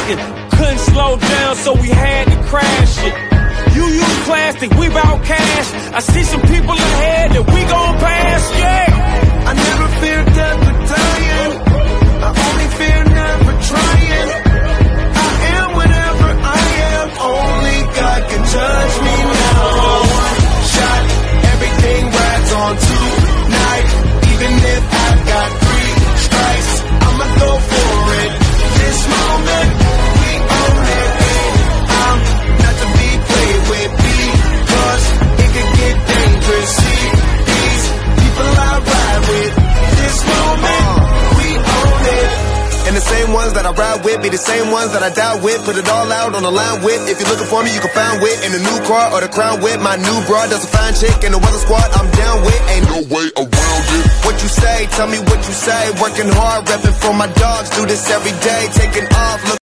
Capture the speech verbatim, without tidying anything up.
asking. Couldn't slow down, so we had to crash it. You use plastic, we bout cash. I see some people ahead that we gon' pass, yeah. I never fear death or dying. I only fear never trying. I am whatever I am. Only God can judge me now. One shot, everything rides on tonight. Even if I've got three strikes, I'ma go for it. This moment, we own it. I'm not to be played with because it could get dangerous. See, these people I ride with. This moment, we own it. And the same ones that I ride with be the same ones that I die with. Put it all out on the line with. If you're looking for me, you can find wit in the new car or the crown with. My new broad does a fine chick in the weather squad. I'm down with. Ain't no way around it. What you say? Tell me what you say. Working hard, repping for my dogs. Do this every day. Taking off. Look